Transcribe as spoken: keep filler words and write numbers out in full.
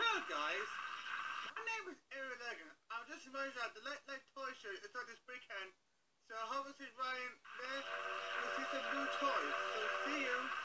Hello guys, my name is Erelagn. I'm just invited out the Late Late Toy Show. It's on this weekend. So hopefully Ryan there will see some new toys. So see you.